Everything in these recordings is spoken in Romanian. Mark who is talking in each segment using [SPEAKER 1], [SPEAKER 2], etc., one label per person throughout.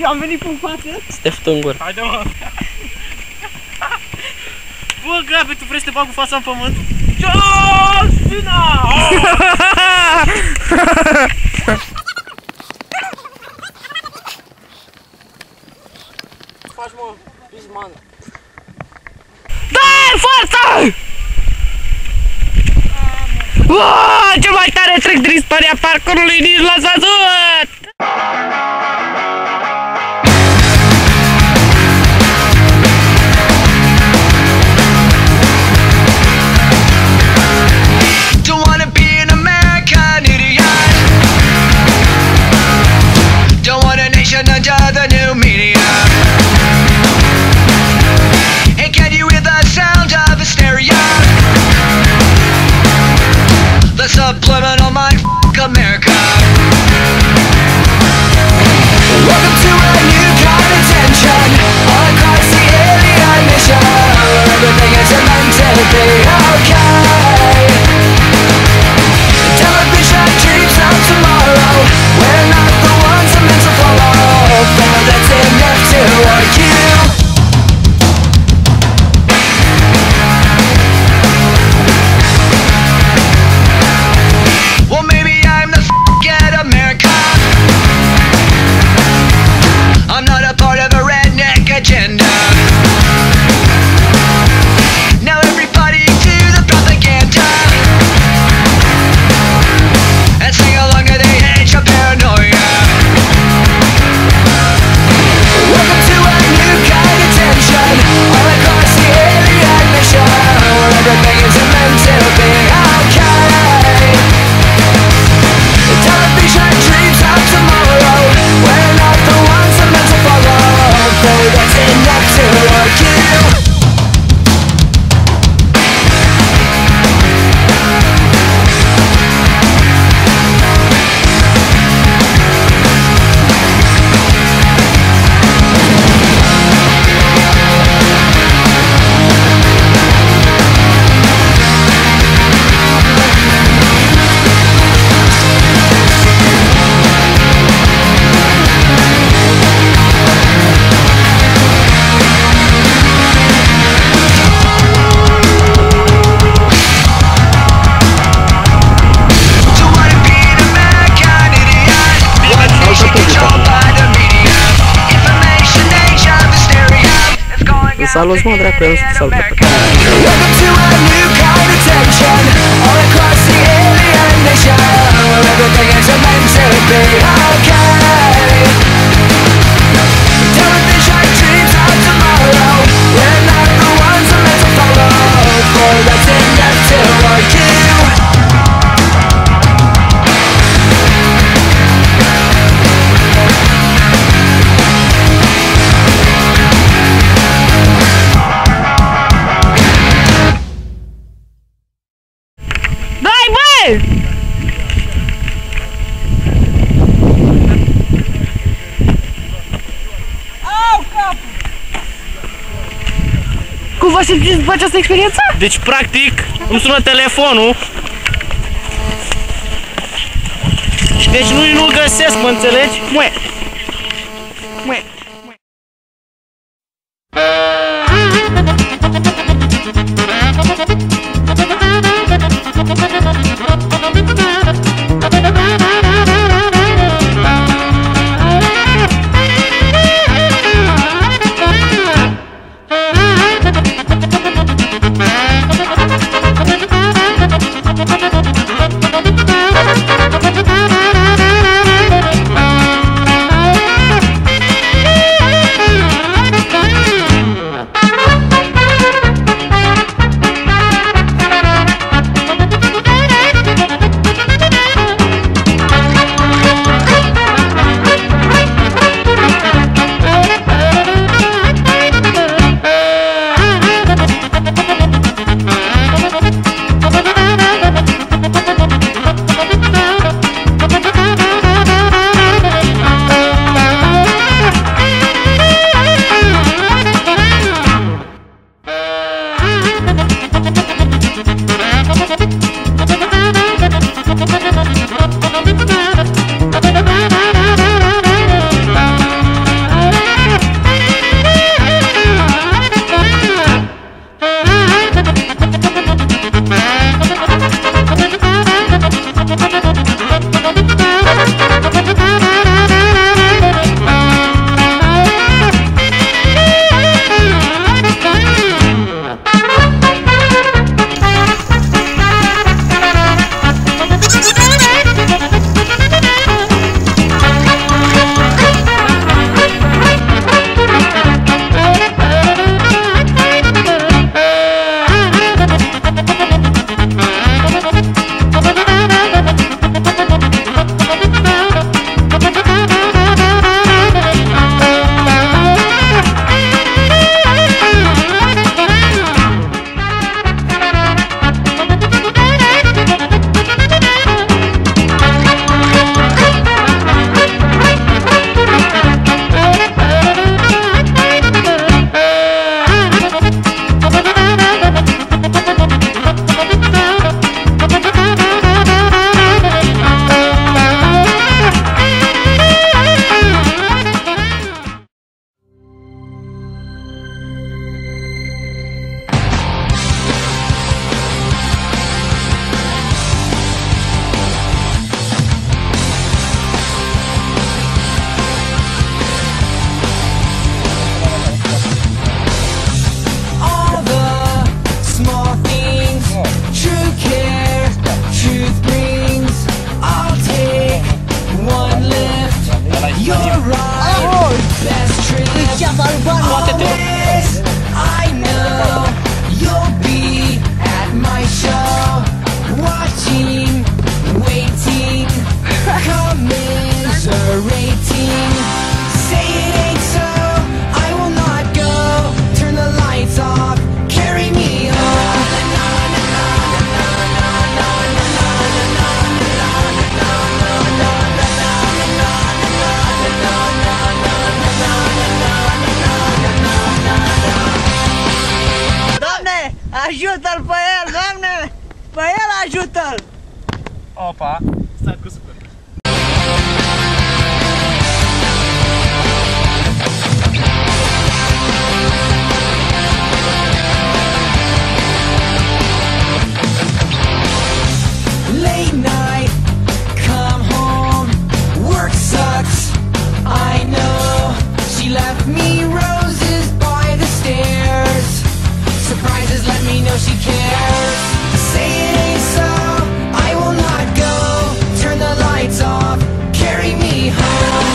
[SPEAKER 1] Eu am venit în față.
[SPEAKER 2] Stef Tungur.
[SPEAKER 1] Haide, mă. Bă, Gabi, tu vrei să te bag cu fața în pământ? Justina! Faci, mă, pisman.
[SPEAKER 2] Da, forță! Wow, cel mai tare trec din istoria parcurului, nici l-ați văzut!
[SPEAKER 3] Under the new media. And can you hear the sound of hysteria? The subliminal mind America. Welcome to a new kind of tension all across the alien mission, where everything is meant to be okay. Television dreams of tomorrow, we're not the ones I'm meant to follow. That's enough to argue. Well, maybe I'm the f***ing America. I'm not a part of a redneck agenda. Now everybody to the propaganda and sing along to the age of paranoia. Welcome to a new kind of tension all across the alien mission, where everything is meant to be okay. The television dreams of tomorrow, we're not the ones I'm meant to follow. Though that's enough to argue.
[SPEAKER 2] Salut, mă, dracu, eu nu știu să-l
[SPEAKER 3] Welcome to a new kind of tension all across the alien nation, where everything is meant to be okay. Television dreams of tomorrow, we're not the ones I'm meant to follow, for that's enough to argue.
[SPEAKER 2] Cum vă simțiți după această experiență?
[SPEAKER 1] Deci, practic, îmi sună telefonul. Și deci nu-l găsesc, mă înțelegi? Mue! Mue! Opa! Stai cu super.
[SPEAKER 3] Late night, come home, work sucks, I know. She left me roses by the stairs. Surprises let me know she cares. Say it ain't so, I will not go. Turn the lights off, carry me home.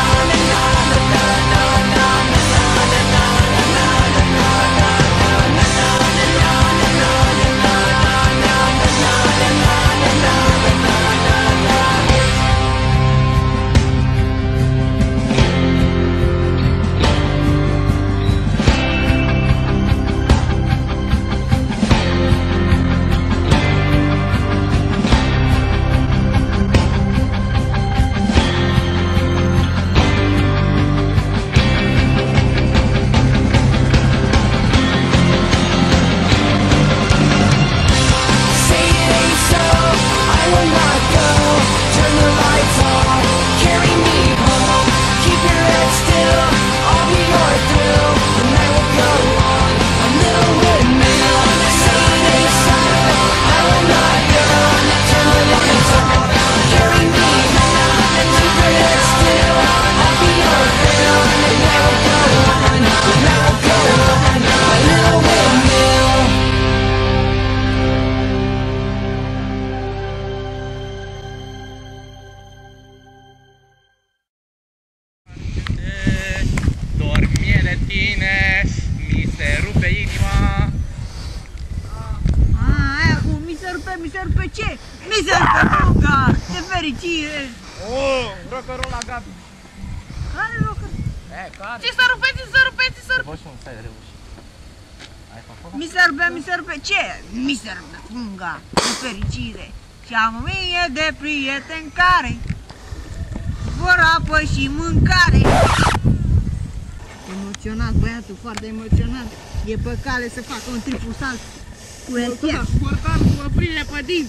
[SPEAKER 2] Mi se rupe ce? Mi se rupe munca! Ce fericire!
[SPEAKER 1] Oh, rocărul la Gabi.
[SPEAKER 2] Care rocăr?
[SPEAKER 1] Care?
[SPEAKER 2] Ce să rupeți, să rupeți, să rupeți?
[SPEAKER 1] Bă, și un stai de reuși. Ai făcut?
[SPEAKER 2] Mi se rupe ce? Mi se rupe munca! Ce fericire! Și am 1000 de prieteni care vor apă și mâncare! Emoționat, băiatul, foarte emoționat. E pe cale să facă un triplu salt cu elchier. Portar cu oprire pe din.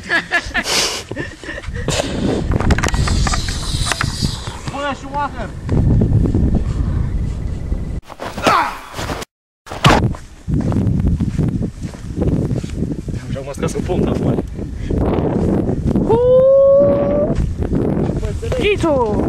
[SPEAKER 1] Bună, Schumacher! Și-am mă scăs în punct acum.
[SPEAKER 2] Ghițu!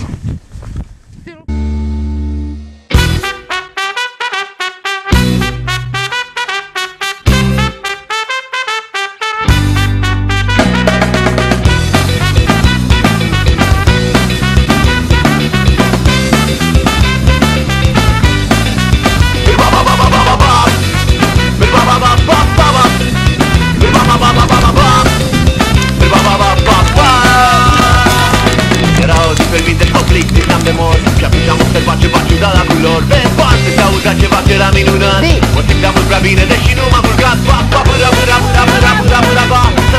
[SPEAKER 3] Era minunat, o simțeam mult prea bine, deși nu m-am urcat. Pa, pa, pa, pa, pa, pa, pa, pa, pa, pa, pa.